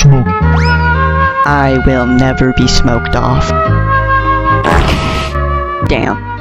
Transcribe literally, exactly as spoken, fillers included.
smoke. I will never be smoked off. Damn.